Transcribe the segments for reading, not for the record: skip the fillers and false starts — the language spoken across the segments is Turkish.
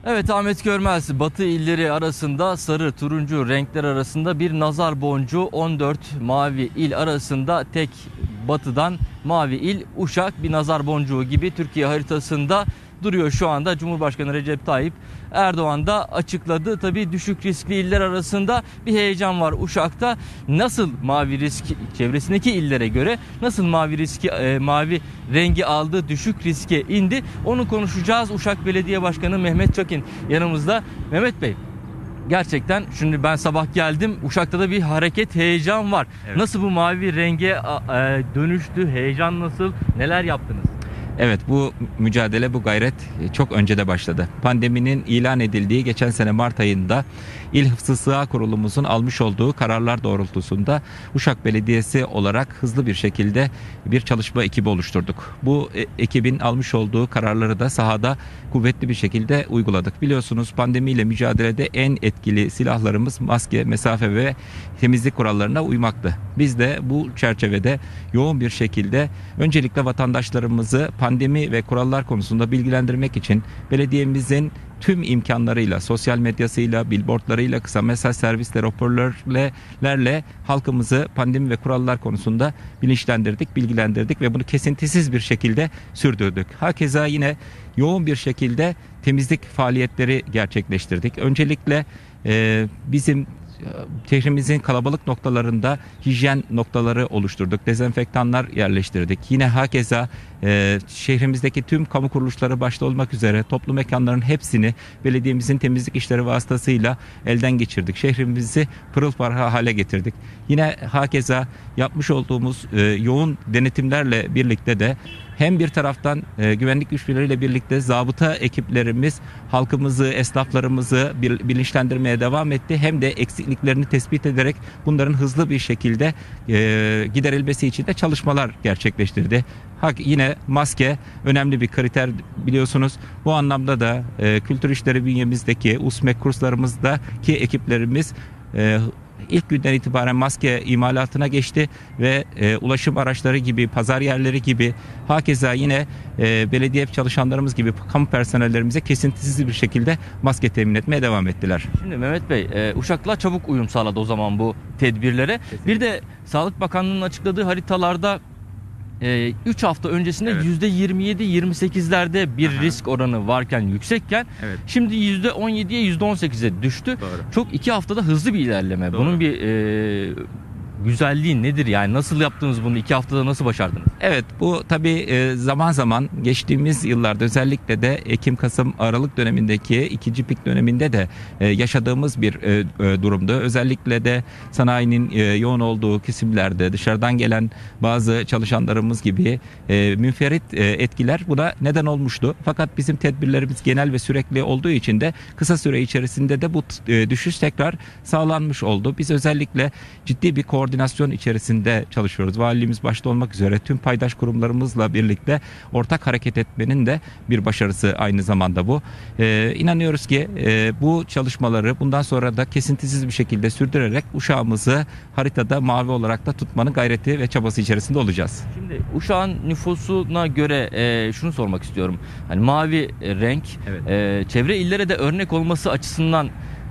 Evet, Ahmet Görmez, Batı illeri arasında sarı turuncu renkler arasında bir nazar boncuğu, 14 mavi il arasında tek batıdan mavi il Uşak bir nazar boncuğu gibi Türkiye haritasında duruyor şu anda. Cumhurbaşkanı Recep Tayyip Erdoğan da açıkladı. Tabii düşük riskli iller arasında bir heyecan var Uşak'ta. Nasıl mavi risk çevresindeki illere göre nasıl mavi riski mavi rengi aldı, düşük riske indi, onu konuşacağız. Uşak Belediye Başkanı Mehmet Çakin yanımızda. Mehmet Bey, gerçekten şimdi ben sabah geldim, Uşak'ta da bir hareket, heyecan var. Evet. Nasıl bu mavi renge dönüştü? Heyecan nasıl? Neler yaptınız? Evet, bu mücadele, bu gayret çok önce de başladı. Pandeminin ilan edildiği geçen sene Mart ayında İl Hıfzı Sığa Kurulumuzun almış olduğu kararlar doğrultusunda Uşak Belediyesi olarak hızlı bir şekilde bir çalışma ekibi oluşturduk. Bu ekibin almış olduğu kararları da sahada kuvvetli bir şekilde uyguladık. Biliyorsunuz, pandemiyle mücadelede en etkili silahlarımız maske, mesafe ve temizlik kurallarına uymaktı. Biz de bu çerçevede yoğun bir şekilde öncelikle vatandaşlarımızı pandemi ve kurallar konusunda bilgilendirmek için belediyemizin tüm imkanlarıyla, sosyal medyasıyla, billboardlarıyla, kısa mesaj servisleri, hoparlörlerle halkımızı pandemi ve kurallar konusunda bilinçlendirdik, bilgilendirdik ve bunu kesintisiz bir şekilde sürdürdük. Hakeza yine yoğun bir şekilde temizlik faaliyetleri gerçekleştirdik. Öncelikle bizim şehrimizin kalabalık noktalarında hijyen noktaları oluşturduk. Dezenfektanlar yerleştirdik. Yine hakeza şehrimizdeki tüm kamu kuruluşları başta olmak üzere toplu mekanların hepsini belediyemizin temizlik işleri vasıtasıyla elden geçirdik. Şehrimizi pırıl pırıl hale getirdik. Yine hakeza yapmış olduğumuz yoğun denetimlerle birlikte de hem bir taraftan güvenlik güçleriyle birlikte zabıta ekiplerimiz halkımızı, esnaflarımızı bilinçlendirmeye devam etti. Hem de eksikliklerini tespit ederek bunların hızlı bir şekilde giderilmesi için de çalışmalar gerçekleştirdi. Yine maske önemli bir kriter, biliyorsunuz. Bu anlamda da kültür işleri bünyemizdeki USMEK kurslarımızdaki ekiplerimiz İlk günden itibaren maske imalatına geçti ve ulaşım araçları gibi, pazar yerleri gibi, hakeza yine belediye çalışanlarımız gibi kamu personellerimize kesintisiz bir şekilde maske temin etmeye devam ettiler. Şimdi Mehmet Bey, Uşaklılar çabuk uyum sağladı o zaman bu tedbirlere. Kesinlikle. Bir de Sağlık Bakanlığı'nın açıkladığı haritalarda 3 hafta öncesinde evet, %27-28'lerde bir risk oranı varken, yüksekken evet, şimdi %17'ye %18'e düştü. Doğru. Çok 2 haftada hızlı bir ilerleme. Doğru. Bunun bir güzelliği nedir yani? Nasıl yaptınız bunu? 2 haftada nasıl başardınız? Evet, bu tabii zaman zaman geçtiğimiz yıllarda özellikle de Ekim, Kasım, Aralık dönemindeki ikinci pik döneminde de yaşadığımız bir durumdu. Özellikle de sanayinin yoğun olduğu kesimlerde dışarıdan gelen bazı çalışanlarımız gibi münferit etkiler buna neden olmuştu. Fakat bizim tedbirlerimiz genel ve sürekli olduğu için de kısa süre içerisinde de bu düşüş tekrar sağlanmış oldu. Biz özellikle ciddi bir koordinasyon içerisinde çalışıyoruz. Valiliğimiz başta olmak üzere tüm paydaş kurumlarımızla birlikte ortak hareket etmenin de bir başarısı aynı zamanda bu. İnanıyoruz ki bu çalışmaları bundan sonra da kesintisiz bir şekilde sürdürerek Uşak'ımızı haritada mavi olarak da tutmanın gayreti ve çabası içerisinde olacağız. Şimdi Uşak'ın nüfusuna göre şunu sormak istiyorum. Hani mavi renk evet, çevre illere de örnek olması açısından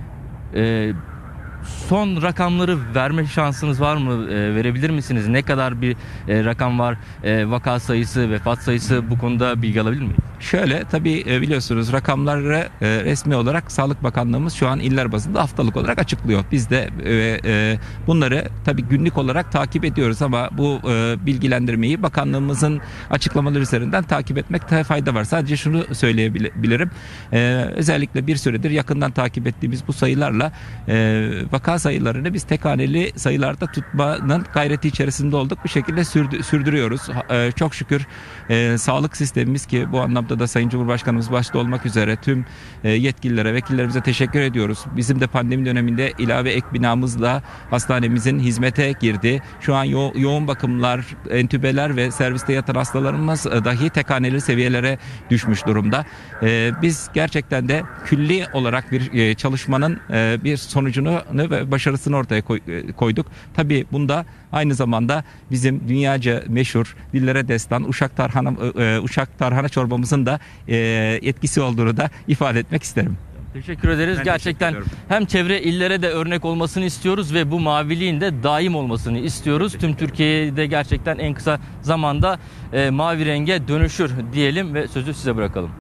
son rakamları verme şansınız var mı? Verebilir misiniz? Ne kadar bir rakam var? Vaka sayısı, vefat sayısı, bu konuda bilgi alabilir miyiz? Şöyle, tabii biliyorsunuz rakamları resmi olarak Sağlık Bakanlığımız şu an iller bazında haftalık olarak açıklıyor. Biz de bunları tabii günlük olarak takip ediyoruz ama bu bilgilendirmeyi bakanlığımızın açıklamaları üzerinden takip etmekte fayda var. Sadece şunu söyleyebilirim. Özellikle bir süredir yakından takip ettiğimiz bu sayılarla vaka sayılarını biz tek haneli sayılarda tutmanın gayreti içerisinde olduk. Bu şekilde sürdürüyoruz. Çok şükür sağlık sistemimiz, ki bu anlamda da Sayın Cumhurbaşkanımız başta olmak üzere tüm yetkililere, vekillerimize teşekkür ediyoruz. Bizim de pandemi döneminde ilave ek binamızla hastanemizin hizmete girdi. Şu an yoğun bakımlar, entübeler ve serviste yatan hastalarımız dahi tek haneli seviyelere düşmüş durumda. Biz gerçekten de külli olarak bir çalışmanın bir sonucunu başarısını ve başarısını ortaya koyduk. Tabii bunda aynı zamanda bizim dünyaca meşhur, dillere destan Uşak tarhana çorbamızın da etkisi olduğunu da ifade etmek isterim. Teşekkür ederiz. Ben Gerçekten teşekkür ediyorum. hem çevre illere de örnek olmasını istiyoruz ve bu maviliğin de daim olmasını istiyoruz. Tüm Türkiye'de gerçekten en kısa zamanda mavi renge dönüşür diyelim ve sözü size bırakalım.